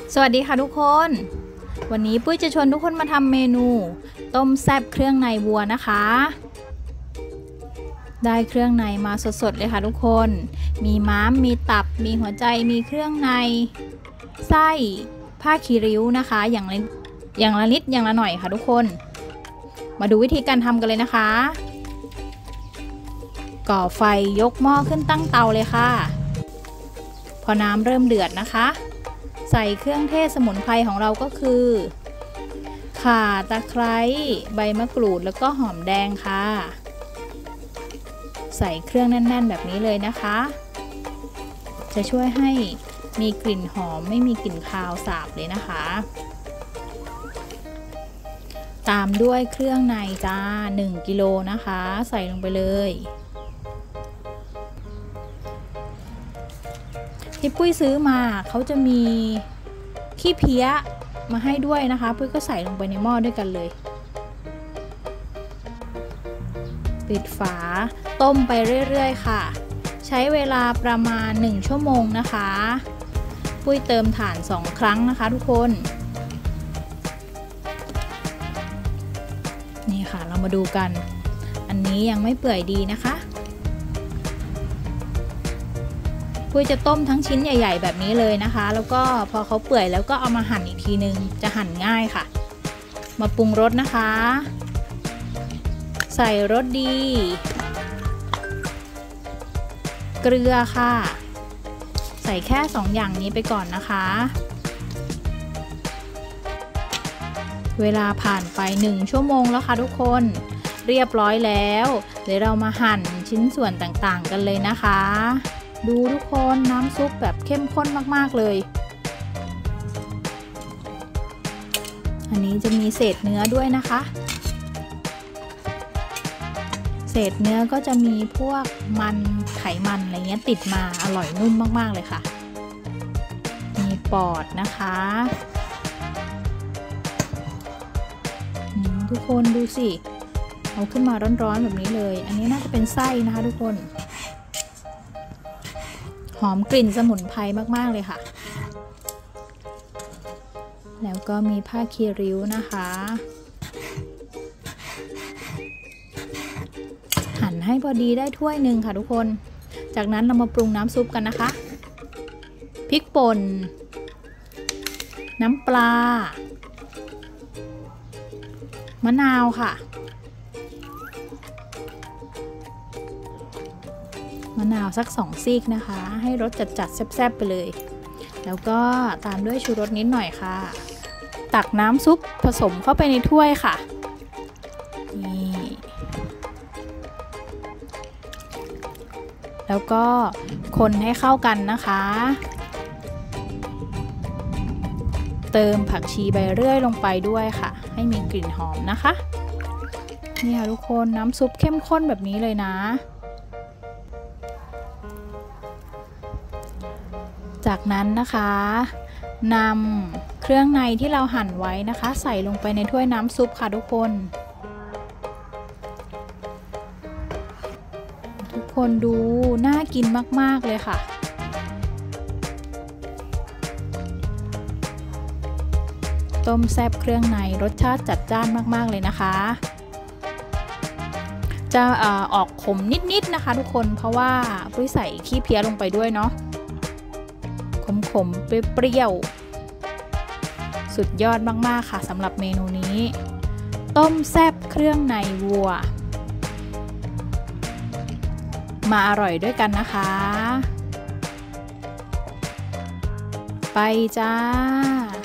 สวัสดีค่ะทุกคนวันนี้ปุ้ยจะชวนทุกคนมาทำเมนูต้มแซ่บเครื่องในวัวนะคะได้เครื่องในมาสดๆเลยค่ะทุกคนมีม้ามมีตับมีหัวใจมีเครื่องในไส้ผ้าคีริ้วนะคะอย่างละนิดอย่างละหน่อยค่ะทุกคนมาดูวิธีการทำกันเลยนะคะก่อไฟยกหม้อขึ้นตั้งเตาเลยค่ะพอน้ำเริ่มเดือดนะคะใส่เครื่องเทศสมุนไพรของเราก็คือข่าตะไคร้ใบมะกรูดแล้วก็หอมแดงค่ะใส่เครื่องแน่นๆแบบนี้เลยนะคะจะช่วยให้มีกลิ่นหอมไม่มีกลิ่นคาวสาบเลยนะคะตามด้วยเครื่องในจ้า1 กิโลนะคะใส่ลงไปเลยที่ปุ้ยซื้อมาเขาจะมีขี้เพี้ยมาให้ด้วยนะคะปุ้ยก็ใส่ลงไปในหม้อด้วยกันเลยปิดฝาต้มไปเรื่อยๆค่ะใช้เวลาประมาณ1 ชั่วโมงนะคะปุ้ยเติมถ่าน2 ครั้งนะคะทุกคนนี่ค่ะเรามาดูกันอันนี้ยังไม่เปื่อยดีนะคะปุ้ยจะต้มทั้งชิ้นใหญ่ๆแบบนี้เลยนะคะแล้วก็พอเขาเปื่อยแล้วก็เอามาหั่นอีกทีนึงจะหั่นง่ายค่ะมาปรุงรสนะคะใส่รสดีเกลือค่ะใส่แค่2 อย่างนี้ไปก่อนนะคะเวลาผ่านไป1 ชั่วโมงแล้วค่ะทุกคนเรียบร้อยแล้วเดี๋ยวเรามาหั่นชิ้นส่วนต่างๆกันเลยนะคะดูทุกคนน้ำซุปแบบเข้มข้นมากๆเลยอันนี้จะมีเศษเนื้อด้วยนะคะเศษเนื้อก็จะมีพวกมันไขมันอะไรเงี้ยติดมาอร่อยนุ่มมากๆเลยค่ะมีปอดนะคะทุกคนดูสิเอาขึ้นมาร้อนๆแบบนี้เลยอันนี้น่าจะเป็นไส้นะคะทุกคนหอมกลิ่นสมุนไพรมากๆเลยค่ะแล้วก็มีผ้าคีริ้วนะคะหั่นให้พอดีได้ถ้วยหนึ่งค่ะทุกคนจากนั้นเรามาปรุงน้ำซุปกันนะคะพริกป่นน้ำปลามะนาวค่ะมะนาวสัก2 ซีกนะคะให้รสจัดๆแซ่บๆไปเลยแล้วก็ตามด้วยชูรสนิดหน่อยค่ะตักน้ำซุปผสมเข้าไปในถ้วยค่ะนี่แล้วก็คนให้เข้ากันนะคะเติมผักชีใบเรื่อยลงไปด้วยค่ะให้มีกลิ่นหอมนะคะนี่ค่ะทุกคนน้ำซุปเข้มข้นแบบนี้เลยนะจากนั้นนะคะนำเครื่องในที่เราหั่นไว้นะคะใส่ลงไปในถ้วยน้ำซุปค่ะทุกคนดูน่ากินมากๆเลยค่ะต้มแซ่บเครื่องในรสชาติจัดจ้านมากๆเลยนะคะจะออกขมนิดๆนะคะทุกคนเพราะว่าปุ้ยใส่ขี้เพี้ยลงไปด้วยเนาะขมเปรี้ยวสุดยอดมากๆค่ะสำหรับเมนูนี้ต้มแซ่บเครื่องในวัวมาอร่อยด้วยกันนะคะไปจ้า